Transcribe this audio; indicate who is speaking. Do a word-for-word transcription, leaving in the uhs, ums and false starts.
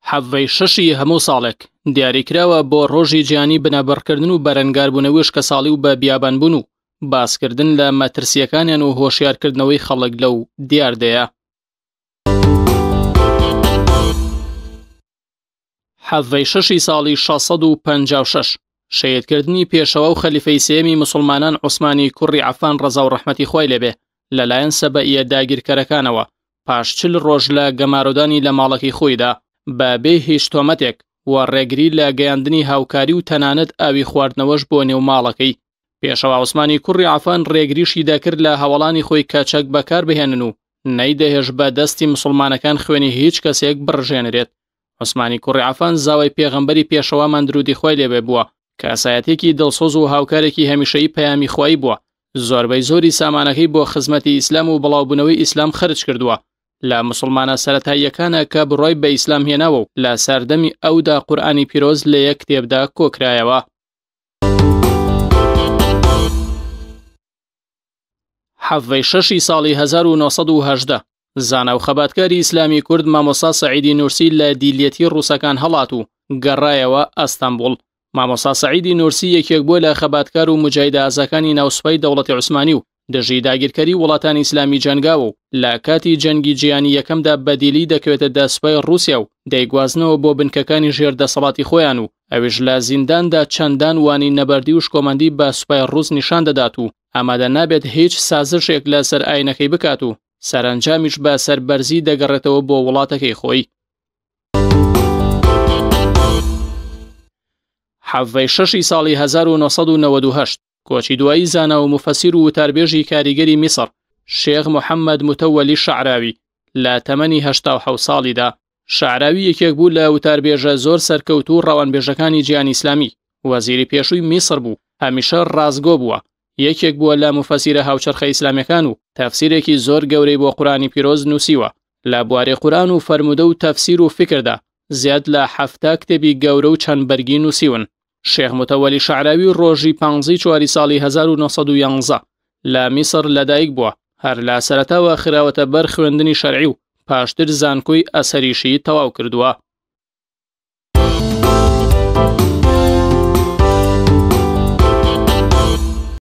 Speaker 1: حەڤەی شەشی هەموو ساڵێک دیاریکراوە بۆ ڕۆژی جیهانی بنەبڕکردن و بەرەنگاربوونەوەی شکەساڵی و بە بیابانبوون و باسکردن لە مەترسیەکانیان و هۆشیارکردنەوەی خەڵک لەو دیاردەیە. حەڤەی شەشی ساڵی شەش سەد و پەنجا و شەش شەیدکردنی پێشەوە و خەلیفەی سێمی مسلمانان عوسمانی کوڕی عەفان ڕەزا و ڕەحمەتی خۆی لێبێ لەلایەن سەبەئیە داگیرکەرەکانەوە پاش چل ڕۆژ لە گەمارۆدانی لە ماڵەکەی خۆیدا بە بێ هیچ تۆمەتێک و ڕێگری لە گەیاندنی هاوکاری و تەنانەت ئاوی خواردنەوەش بۆ نێو ماڵەکەی. پێشەوە عوسمانی کوڕی عەفان ڕێگریشی دەکرد لە هەوڵانی خۆی کەچەک بەکار بهێنن و نەیدەهێش بە دەستی مسلمانەکان خوێنی هیچ کەسێک بڕژێنرێت. عوسمانی کوڕی عەفان زاوای پێغەمبەری پێشەوامان درودی خۆی لێبێ بووە کە ئاسایەتێکی دڵسۆز و هاوکارێکی هەمیشەیی پەیامی خۆی بووە. زۆربەی زۆری سامانەکەی بۆ خزمەتی ئیسلام و بڵاوبوونەوەی ئیسلام خرج کردووە لە مسلمانە سەرەتاییەکانە کە بڕۆی بە ئیسلام هێناوە و لە سەردەمی ئەودا قورئانی پیرۆز لە یەک کتێبدا کۆکرایەوە. حەڤەی شەشی ساڵی هەزار و نۆ سەد و هەژدە زانا و خەباتکاری ئیسلامی کورد مامۆستا سەعیدی نورسی لە دیلەتی ڕووسەکان هەڵات و گەڕایەوە ئەستەمبوڵ. مامۆستا سەعیدی نورسی یەکێک بووە لە خەباتکار و مجاهیدە ئازاکانی ناوسپای دەوڵەتی عوسمانی و دژی داگیرکەری وڵاتانی ئیسلامی جەنگاوە و لە کاتی جەنگی جیهانی یەکەمدا بەدیلی دەکەوێتە دەسوپای ڕووسیا و دەیگوازنەوە بۆ بنکەکانی ژێردەسەڵاتی خۆیان و ئەویش لە زینداندا چەندان وانی نەبەردی و شکۆمەندی بە سوپای ڕووس نیشان دەدات و ئامادە نابێت هیچ سازشێک لە سەر ئاینەکەی بکات و سەرنجامیش بە سەربەرزی دەگەڕێتەوە بۆ وڵاتەکەی خۆی. حەڤەی شەشی ساڵی هەزار و نۆ سەد و نەوەد و هەشت کۆچی دوایی زانا و مفەسیر و وتاربێژی کاریگەری میسر شێخ محەممەد متەوەلی شەعراوی لە تەمەنی هەشتا و حەوت ساڵیدا. شەعراوی یەکێک بوو لە وتاربێژە زۆر سەرکەوت و ڕەوانبێژەکانی جیهانی ئیسلامی. وەزیری پێشووی میسر بوو، هەمیشە ڕازگۆ بووە. یەکێک بووە لە مفەسیرە هاوچەرخە ئیسلامیەکان و تەفسیرێکی زۆر گەورەی بۆ قورئانی پیرۆز نووسیوە. لە بواری قورئان و فەرموودە و تەفسیر و فکردا زیاد لە حەفتا کتێبی گەورە و چەند بەرگی نووسیون. شێخ متەوەلی شەعراوی ڕۆژی پانزەی چواری ساڵی هەزار و نۆ سەد و یانزە لە میسر لەدایک بووە. هەر لە سەرەتاوە خراوەتە بەر خوێندنی شەرعی و پاشتر زانکۆی ئەسەریشی تەواو کردووە.